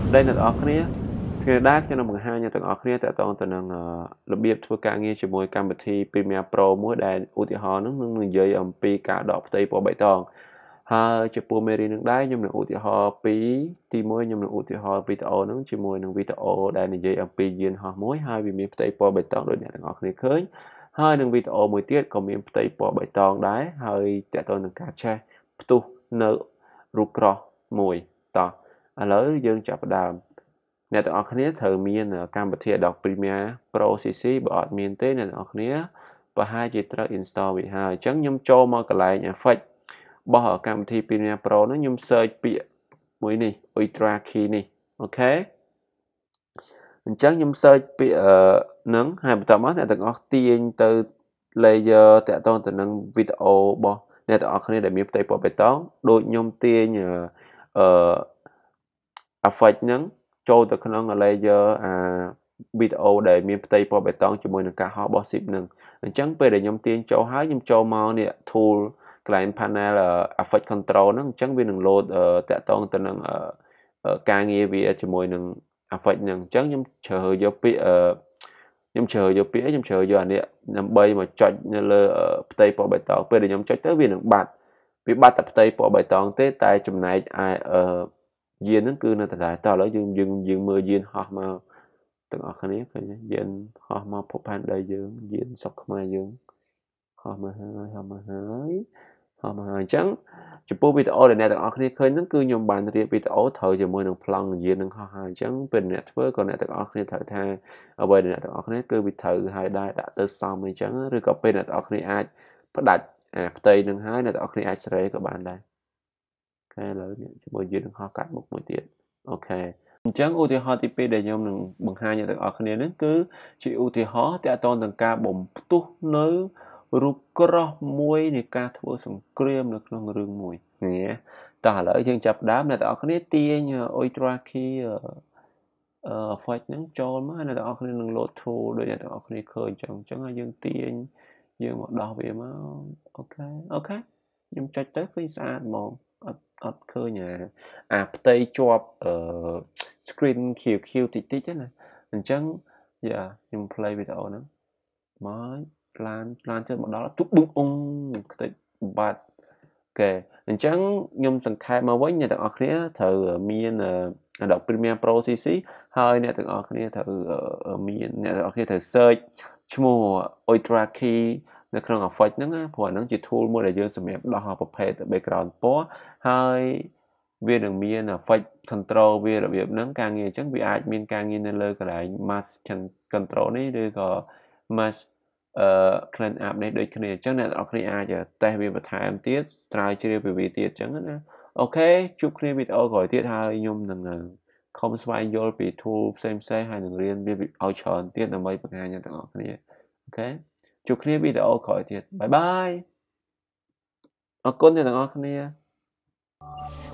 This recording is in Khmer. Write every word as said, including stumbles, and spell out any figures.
đây là ở kia thì đa cho nó bằng hai nhà từng ở kia tại toàn từ năng lập biệt thua ca nghe chỉ môi cam thi Premiere Pro mỗi đài ưu tiên họ nó nó dây âm pi cả đọc tây po bảy tòn ha chỉ po meri năng đáy nhưng là ưu tiên họ pi ti môi nhưng là ưu tiên họ video nó chỉ môi năng video đài này dây âm pi duyên họ mỗi hai vì miền tây po bảy tòn đôi nhà từng ở kia khơi hai năng video môi tiết còn miền tây po bảy tòn đáy hơi tại toàn năng cả che tu nợ rụt cỏ mùi tò à lỡ dương chập đàmអ្នកទាំងអស់គ្នាត្រូវមានកម្មវិធី Adobe Premiere Pro ស៊ី ស៊ី បើអត់មានទេអ្នកទាំងអស់គ្នាប្រហែលជាត្រូវ install វាហើយអញ្ចឹងខ្ញុំចូលមកកន្លែង effect របស់កម្មវិធី Premiere Pro ហ្នឹងខ្ញុំ search ពាក្យមួយនេះ Ultra Key នេះអូខេអញ្ចឹងខ្ញុំ search ពាក្យហ្នឹងហើយបន្ទាប់មកអ្នកទាំងអស់ទាញទៅ layer តាក់ទងទៅនឹង video របស់អ្នកទាំងអស់គ្នាដែលមានផ្ទៃពណ៌បៃតងដូចខ្ញុំទាញអឺ effect ហ្នឹងចូលទៅក្នុង layer អា video ដែលមានផ្ទៃពណ៌បៃតងជាមួយនឹងការហោះរបស់ zip ហ្នឹងអញ្ចឹងពេលដែលខ្ញុំទាញចូលហើយខ្ញុំចូលមកនេះ tool កន្លែង panel effect control ហ្នឹងអញ្ចឹងវានឹង load តាក់ទងទៅនឹងការងារវាជាមួយនឹង effect ហ្នឹងអញ្ចឹងខ្ញុំជ្រើសយកពាក្យខ្ញុំជ្រើសយកពាក្យខ្ញុំជ្រើសយកអានេះដើម្បីមកចុចនៅលើផ្ទៃពណ៌បៃតងពេលដែលខ្ញុំចុចទៅវានឹងបាត់វាបាត់តែផ្ទៃពណ៌បៃតងទេតែចំណែកឯយានហ្នឹងគឺនៅតែតែតោះឥឡូវយើងយើងយើងមើលយានហោះមកទាំងអស់គ្នាឃើញយានហោះមកភពផែនដីយើងយានសុកខ្មែរយើងហោះមកហើយហោះមកហើយហោះមកហើយអញ្ចឹងចំពោះវីដេអូដែលអ្នកទាំងអស់គ្នាឃើញហ្នឹងគឺខ្ញុំបានរៀបវីដេអូត្រូវជាមួយនឹងប្លង់យាននឹងហោះហើយអញ្ចឹងពេលអ្នកធ្វើក៏អ្នកទាំងអស់គ្នាត្រូវថាអ្វីដែលអ្នកទាំងអស់គ្នាគឺវាត្រូវហើយដែរដាក់ទៅសមអញ្ចឹងឬក៏ពេលអ្នកទាំងអស់គ្នាអាចផ្ដាច់អាផ្ទៃនឹងហើយអ្នកទាំងអស់គ្នាអាចស្រេក៏បានដែរឥឡូវនេះជាមួយយើងនឹងហោះកាត់មុខមួយទៀតអូខេអញ្ចឹងឧទាហរណ៍ទីពីរដែលខ្ញុំនឹងបង្ហាញដល់អ្នកទាំងអស់គ្នានេះគឺជាឧទាហរណ៍ទាក់ទងនឹងការបំផ្ទុះនៅរូបក្រោះមួយនៃការធ្វើសង្គ្រាមនៅក្នុងរឿងមួយនេះតោះឥឡូវយើងចាប់ដើមអ្នកទាំងអស់គ្នាទាញ Ultra Key អឺ effect ហ្នឹងចូលមកអ្នកទាំងអស់គ្នានឹង load tool ដូចអ្នកទាំងអស់គ្នាឃើញអញ្ចឹងអញ្ចឹងហើយយើងទាញយើងមកដោះវាមកអូខេអូខេខ្ញុំចុចទៅឃើញស្អាតហ្មងអត់អត់ឃើញអាអាផ្ទៃជាប់អឺ screen ខៀវខៀវតិចតិចណាអញ្ចឹងយ៉ាខ្ញុំ play វីដេអូហ្នឹងមកឡានឡានជិតមកដល់ទុបបឹងអ៊ុងខ្ទេចបាត់អូខេអញ្ចឹងខ្ញុំសង្ខេបមកវិញអ្នកទាំងអស់គ្នាត្រូវមាន Adobe Premiere Pro ស៊ី ស៊ី ហើយអ្នកទាំងអស់គ្នាត្រូវមានអ្នកទាំងអស់គ្នាត្រូវ search ឈ្មោះ Ultra Key នៅក្នុង effect ហ្នឹងព្រោះអាហ្នឹងជា tool មួយដែលយើងសម្រាប់ដោះប្រភេទ background ពណ៌ហើយវានឹងមាន effect control វារបៀបហ្នឹងការងារអញ្ចឹងវាអាចមានការងារនៅលើកន្លែង mask control នេះឬក៏ mask អឺ clean up នេះដូចគ្នាអញ្ចឹងអ្នកនរគ្នាអាចតេស្តវាបន្ថែមទៀតស្រាវជ្រាវពីវាទៀតអញ្ចឹងណាអូខេជួបគ្នាវីដេអូក្រោយទៀតហើយខ្ញុំនឹងខំស្វែងយល់ពី tool ផ្សេងៗហើយនឹងរៀនវាឲ្យច្រើនទៀតដើម្បីបង្ហាញអ្នកទាំងអស់គ្នាអូខេជួបគ្នាវីដេអូក្រោយទៀតបាយបាយអរគុណអ្នកទាំងអស់គ្នា